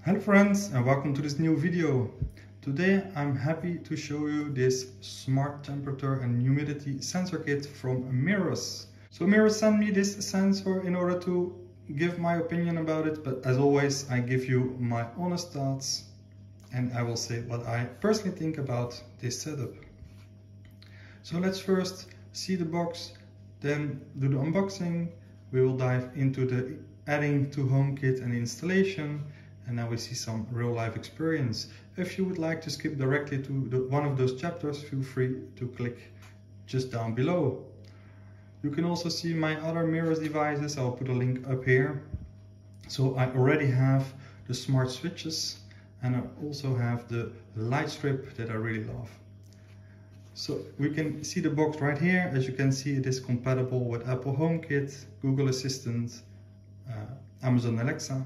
Hello friends, and welcome to this new video. Today I'm happy to show you this smart temperature and humidity sensor kit from Mirrors. So Mirrors sent me this sensor in order to give my opinion about it, but as always I give you my honest thoughts and I will say what I personally think about this setup. So let's first see the box, then do the unboxing. We will dive into the adding to HomeKit and installation, and now we see some real life experience. If you would like to skip directly to one of those chapters, feel free to click just down below. You can also see my other Mirrors devices. I'll put a link up here. So I already have the smart switches and I also have the light strip that I really love. So we can see the box right here. As you can see, it is compatible with Apple HomeKit, Google Assistant, Amazon Alexa.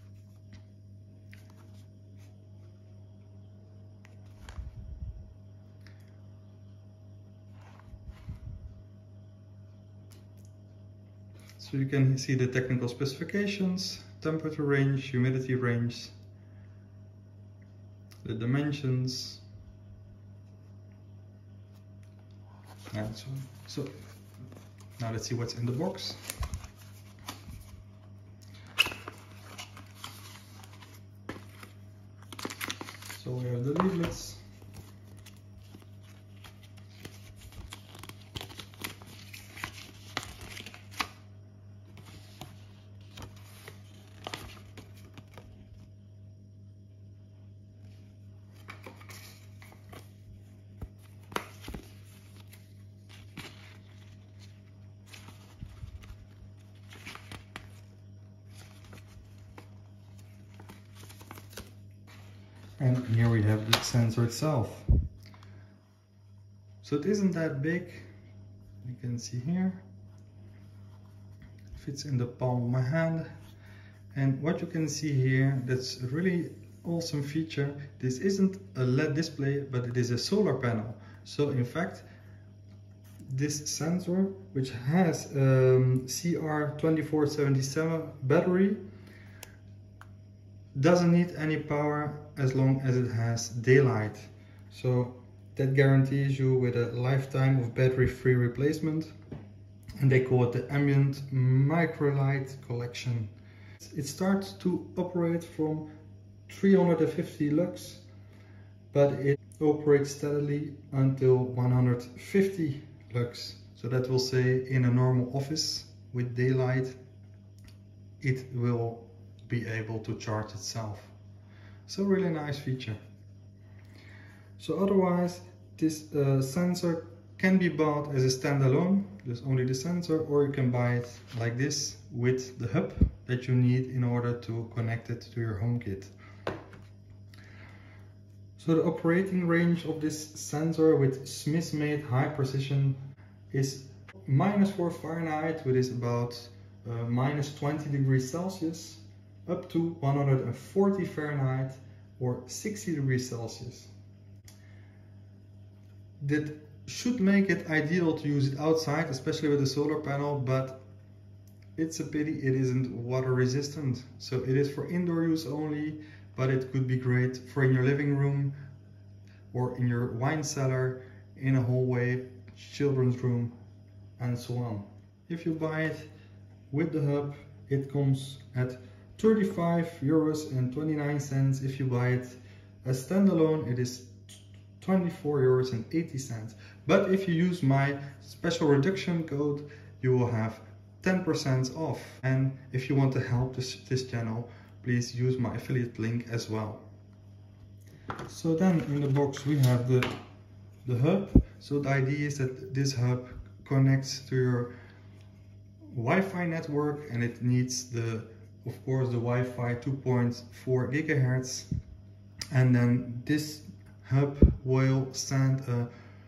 So you can see the technical specifications, temperature range, humidity range, the dimensions, and so on. So now let's see what's in the box. So we have the leaflets. And here we have the sensor itself. So it isn't that big, you can see here. It fits in the palm of my hand. And what you can see here, that's a really awesome feature. This isn't a LED display, but it is a solar panel. So in fact, this sensor, which has CR2477 battery, doesn't need any power as long as it has daylight. So that guarantees you with a lifetime of battery-free replacement, and they call it the ambient microlight collection. It starts to operate from 350 lux, but it operates steadily until 150 lux. So that will say in a normal office with daylight, it will be able to charge itself. So really nice feature. So otherwise, this sensor can be bought as a standalone, there's only the sensor, or you can buy it like this with the hub that you need in order to connect it to your HomeKit. So the operating range of this sensor with Smith-made high precision is -4 Fahrenheit, which is about -20 degrees Celsius, up to 140 Fahrenheit or 60 degrees Celsius. That should make it ideal to use it outside, especially with a solar panel, but it's a pity it isn't water resistant. So it is for indoor use only, but it could be great for in your living room or in your wine cellar, in a hallway, children's room, and so on. If you buy it with the hub, it comes at €35.29. If you buy it as standalone, it is €24.80. But if you use my special reduction code, you will have 10% off. And if you want to help this channel, please use my affiliate link as well. So then in the box we have the hub. So the idea is that this hub connects to your Wi-Fi network, and it needs of course the Wi-Fi 2.4 gigahertz, and then this hub will send a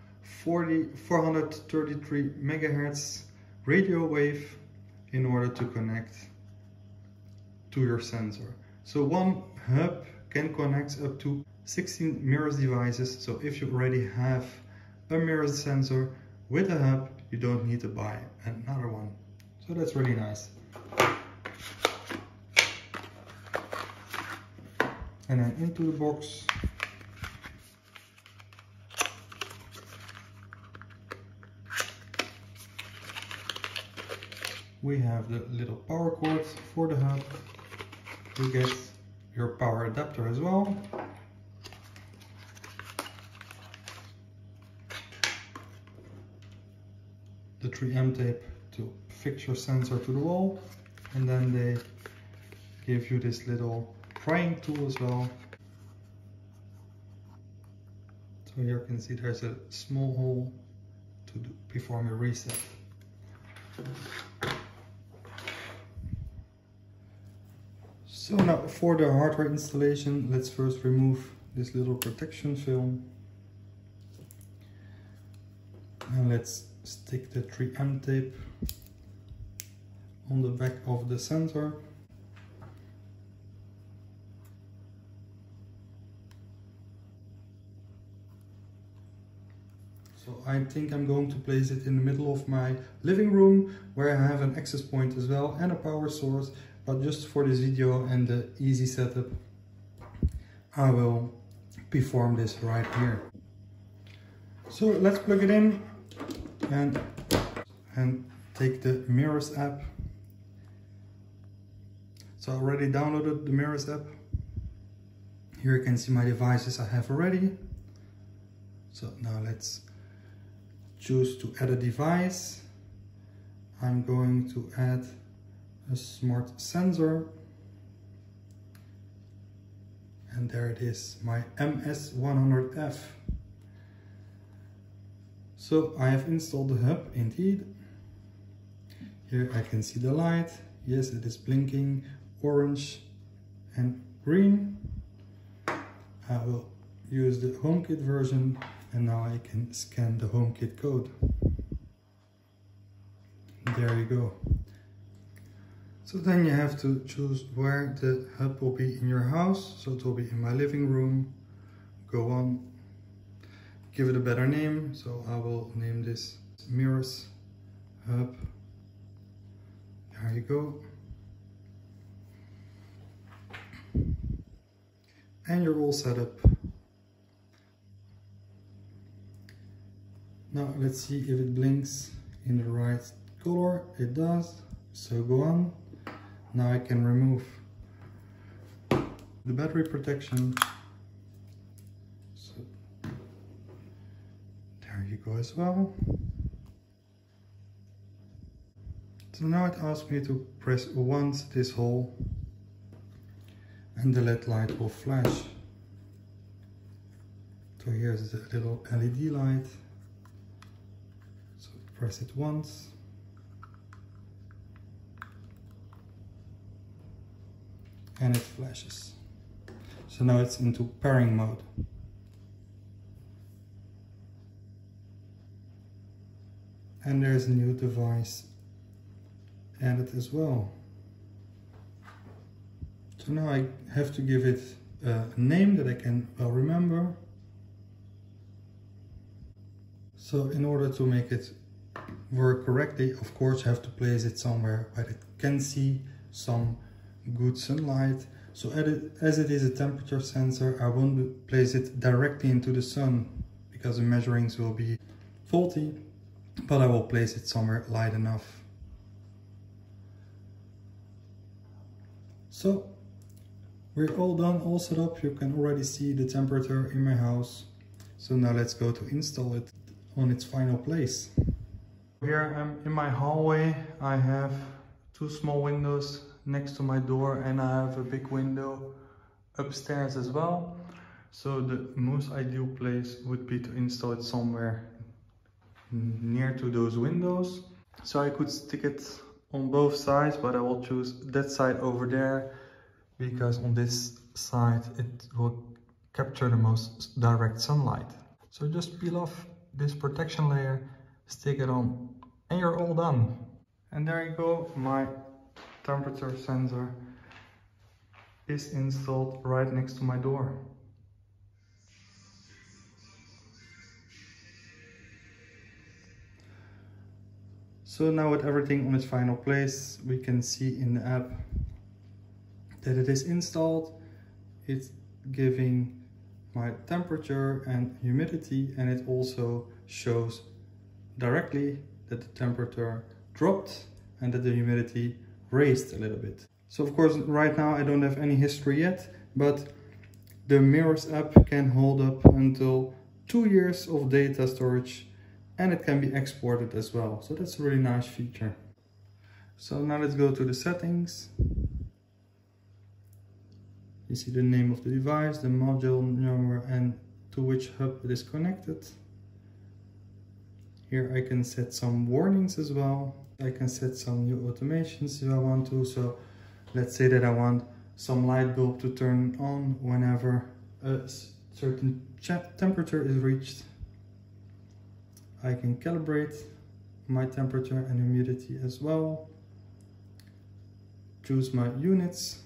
433 megahertz radio wave in order to connect to your sensor. So one hub can connect up to 16 Mirrors devices. So if you already have a Mirrors sensor with a hub, you don't need to buy another one. So that's really nice. And then into the box. We have the little power cord for the hub. You get your power adapter as well. The 3M tape to fix your sensor to the wall. And then they give you this little prying tool as well. So here you can see there's a small hole to perform a reset. So now for the hardware installation, let's first remove this little protection film. And let's stick the 3M tape on the back of the sensor. So I think I'm going to place it in the middle of my living room, where I have an access point as well and a power source. But just for this video and the easy setup, I will perform this right here. So let's plug it in and take the Mirrors app. So I already downloaded the Mirrors app. Here you can see my devices I have already. So now let's choose to add a device. I'm going to add a smart sensor. And there it is, my MS100F. So I have installed the hub indeed. Here I can see the light. Yes, it is blinking orange and green. I will use the HomeKit version, and now I can scan the HomeKit code. There you go. So then you have to choose where the hub will be in your house. So it will be in my living room. Go on, give it a better name. So I will name this Mirrors Hub. There you go. And you're all set up. Now let's see if it blinks in the right color. It does. So go on. Now I can remove the battery protection. So there you go as well. So now it asks me to press once this hole and the LED light will flash. So here's the little LED light. So press it once. And it flashes. So now it's into pairing mode. And there's a new device added as well. So now I have to give it a name that I can well remember. So in order to make it work correctly, of course you have to place it somewhere where it can see some good sunlight. So as it is a temperature sensor, I won't place it directly into the sun because the measurings will be faulty, but I will place it somewhere light enough. So we're all done, all set up. You can already see the temperature in my house. So now let's go to install it on its final place. Here I'm in my hallway. I have two small windows next to my door, and I have a big window upstairs as well. So the most ideal place would be to install it somewhere near to those windows. So I could stick it on both sides, but I will choose that side over there because on this side it will capture the most direct sunlight. So just peel off this protection layer, stick it on, and you're all done. And there you go, my temperature sensor is installed right next to my door. So now with everything on its final place, we can see in the app that it is installed. It giving my temperature and humidity, and it also shows directly that the temperature dropped and that the humidity raised a little bit. So of course right now I don't have any history yet, but the Mirrors app can hold up until 2 years of data storage, and it can be exported as well. So that's a really nice feature. So now let's go to the settings. You see the name of the device, the module number, and to which hub it is connected. Here I can set some warnings as well. I can set some new automations if I want to. So let's say that I want some light bulb to turn on whenever a certain temperature is reached. I can calibrate my temperature and humidity as well. Choose my units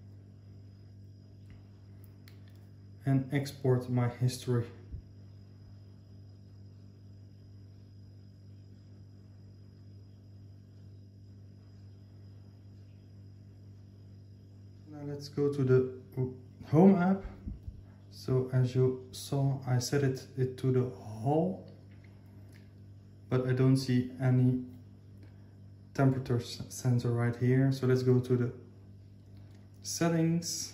and export my history. Now let's go to the Home app. So as you saw, I set it to the hall, but I don't see any temperature sensor right here. So let's go to the settings.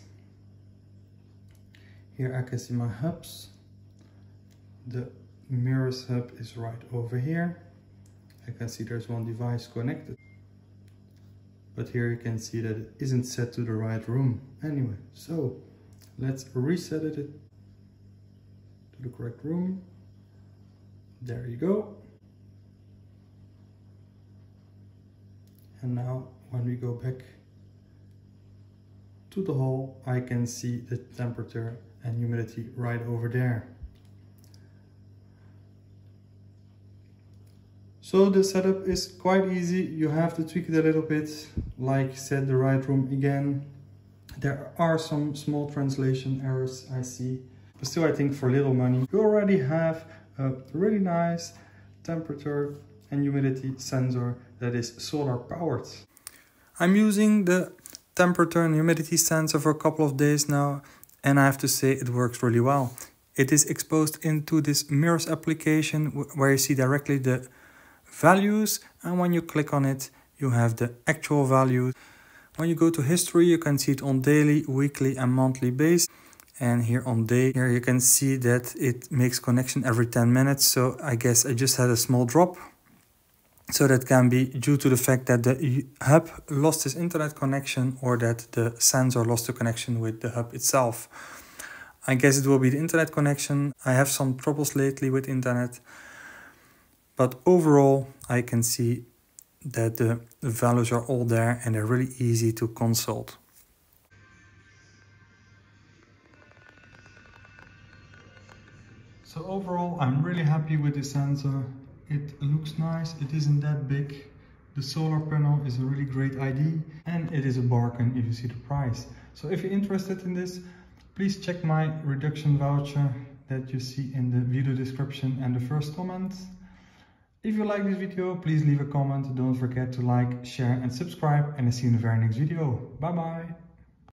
Here I can see my hubs. The Mirrors hub is right over here. I can see there's one device connected, but here you can see that it isn't set to the right room anyway. So let's reset it to the correct room. There you go. And now when we go back to the hall, I can see the temperature and humidity right over there. So the setup is quite easy. You have to tweak it a little bit, like set the right room again. There are some small translation errors I see, but still I think for little money you already have a really nice temperature and humidity sensor that is solar powered. I'm using the temperature and humidity sensor for a couple of days now, and I have to say it works really well. It is exposed into this Mirrors application where you see directly the values, and when you click on it you have the actual values. When you go to history you can see it on daily, weekly and monthly basis, and here on day, here you can see that it makes connection every 10 minutes. So I guess I just had a small drop. So that can be due to the fact that the hub lost its internet connection, or that the sensor lost the connection with the hub itself. I guess it will be the internet connection. I have some troubles lately with internet, but overall I can see that the values are all there and they're really easy to consult. So overall I'm really happy with the sensor. It looks nice, it isn't that big. The solar panel is a really great idea, and it is a bargain if you see the price. So if you're interested in this, please check my reduction voucher that you see in the video description and the first comment. If you like this video, please leave a comment. Don't forget to like, share and subscribe, and I'll see you in the very next video. Bye bye!